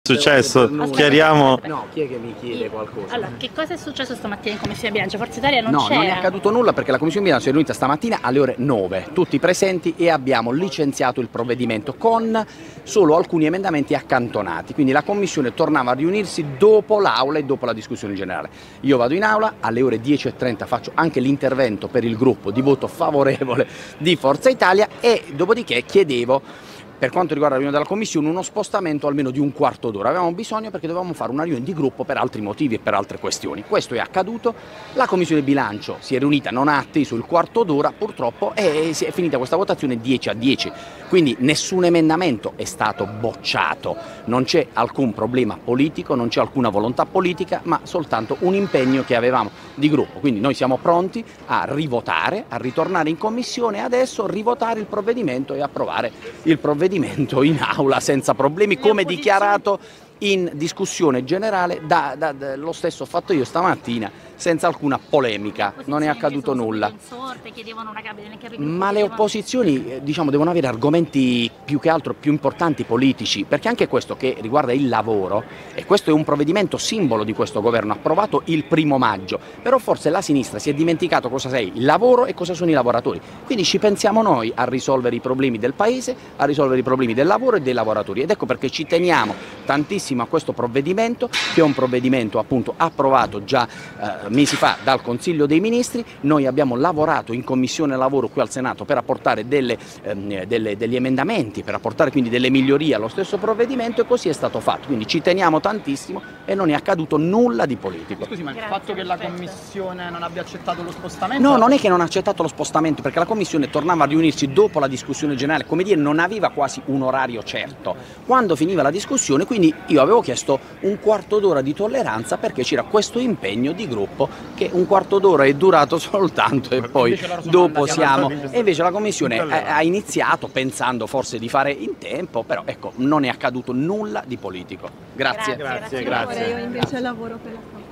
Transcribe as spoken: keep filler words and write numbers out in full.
Successo, chiariamo. No, chi è che mi chiede qualcosa? Allora, che cosa è successo stamattina in Commissione Bilancio? Forza Italia non No, c'era. non è accaduto nulla perché la Commissione Bilancio è riunita stamattina alle ore nove, tutti presenti, e abbiamo licenziato il provvedimento con solo alcuni emendamenti accantonati. Quindi la Commissione tornava a riunirsi dopo l'Aula e dopo la discussione generale. Io vado in Aula, alle ore dieci e trenta faccio anche l'intervento per il gruppo di voto favorevole di Forza Italia e dopodiché chiedevo, per quanto riguarda la riunione della Commissione, uno spostamento almeno di un quarto d'ora. Avevamo bisogno perché dovevamo fare una riunione di gruppo per altri motivi e per altre questioni. Questo è accaduto, la Commissione Bilancio si è riunita, non ha atteso il quarto d'ora purtroppo e si è finita questa votazione dieci a dieci. Quindi nessun emendamento è stato bocciato, non c'è alcun problema politico, non c'è alcuna volontà politica, ma soltanto un impegno che avevamo di gruppo. Quindi noi siamo pronti a rivotare, a ritornare in Commissione e adesso rivotare il provvedimento e approvare il provvedimento in Aula senza problemi, come dichiarato in discussione generale da, da, da, lo stesso ho fatto io stamattina senza alcuna polemica, non è accaduto nulla. Ma le opposizioni diciamo, devono avere argomenti più che altro più importanti politici, perché anche questo che riguarda il lavoro, e questo è un provvedimento simbolo di questo governo approvato il primo maggio, però forse la sinistra si è dimenticato cosa è il lavoro e cosa sono i lavoratori, quindi ci pensiamo noi a risolvere i problemi del paese, a risolvere i problemi del lavoro e dei lavoratori, ed ecco perché ci teniamo tantissimo a questo provvedimento, che è un provvedimento appunto approvato già eh, mesi fa dal Consiglio dei Ministri. Noi abbiamo lavorato in Commissione Lavoro qui al Senato per apportare delle, ehm, delle, degli emendamenti, per apportare quindi delle migliorie allo stesso provvedimento, e così è stato fatto, quindi ci teniamo tantissimo e non è accaduto nulla di politico. Scusi, ma il fatto che la Commissione non abbia accettato lo spostamento? No, non è che non ha accettato lo spostamento, perché la Commissione tornava a riunirsi dopo la discussione generale, come dire, non aveva quasi un orario certo. Quando finiva la discussione, quindi io avevo chiesto un quarto d'ora di tolleranza perché c'era questo impegno di gruppo che un quarto d'ora è durato soltanto e poi dopo siamo... E invece la Commissione ha, ha iniziato pensando forse di fare in tempo, però ecco, non è accaduto nulla di politico. Grazie. Grazie, grazie. grazie. Io invece lavoro per la